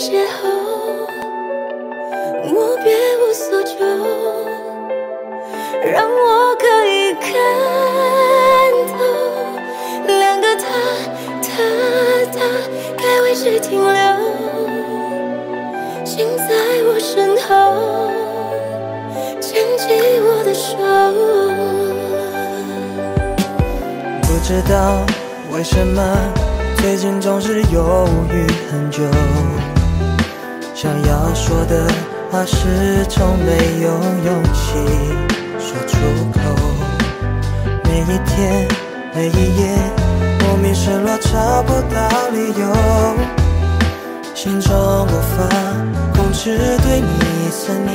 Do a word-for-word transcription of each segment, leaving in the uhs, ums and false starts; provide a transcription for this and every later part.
邂逅，我别无所求，让我可以看透两个他，他，他该为谁停留？心在我身后，牵起我的手。 不知道为什么最近总是犹豫很久，想要说的话始终没有勇气说出口。每一天每一夜莫名失落，找不到理由，心中无法控制对你思念，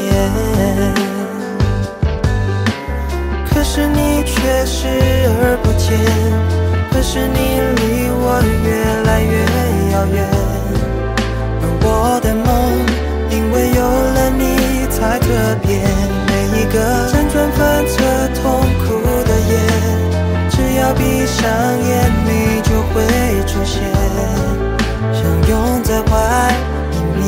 可是你却视而不见，可是你离我越来越遥远，而我的梦因为有了你才特别，每一个辗转反侧痛苦的夜，只要闭上眼你就会出现，相拥在怀里面。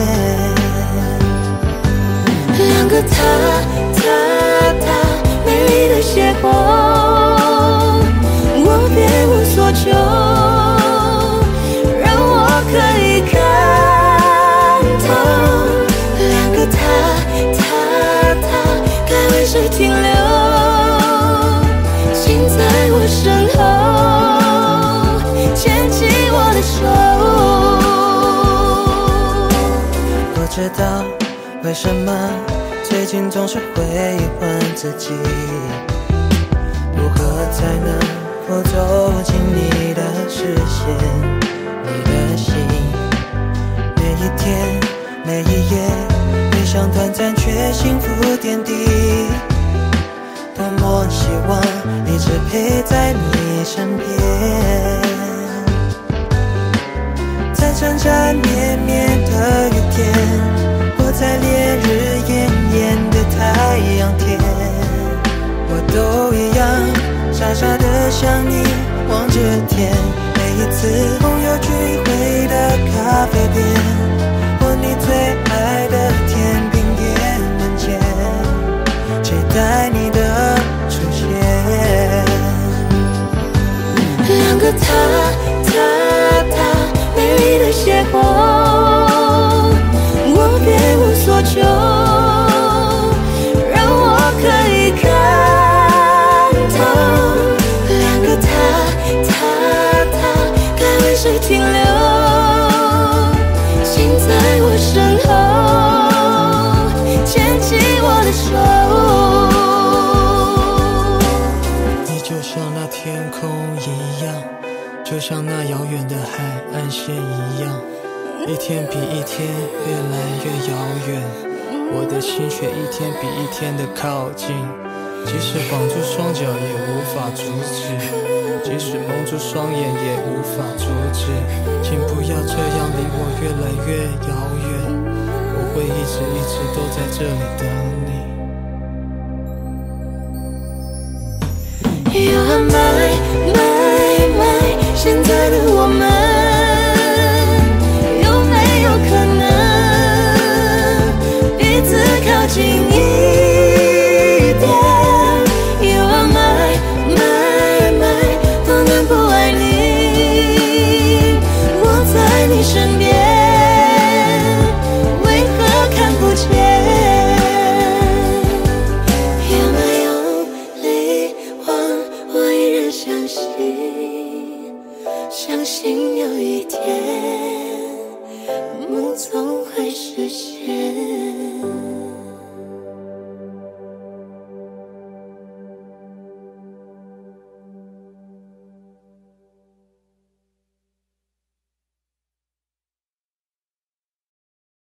两个他，他，他美丽的邂逅，我别无所求，让我可以看透两个他，他，他该为谁停留？心在我身后，牵起我的手。 不知道为什么最近总是会问自己，如何才能够走进你的视线，你的心。每一天每一夜回想短暂却幸福点滴，多么希望一直陪在你身边，在缠缠绵绵的雨天，或在烈日炎炎的太阳天，我都一样傻傻的想你望着天。每一次朋友聚会的咖啡店，或你最爱的甜品店门前，期待你的出现。 两个他，他，他美丽的邂逅，我别无所求，让我可以看透两个他，他，他该为谁停留？心在我身后，牵起我的手。 你就像那天空一样，就像那遥远的海岸线一样，一天比一天越来越遥远，我的心却一天比一天的靠近，即使绑住双脚也无法阻止，即使蒙住双眼也无法阻止，请不要这样离我越来越遥远，我会一直一直都在这里等你。 You are my, my, my 现在的我们有没有可能彼此靠近一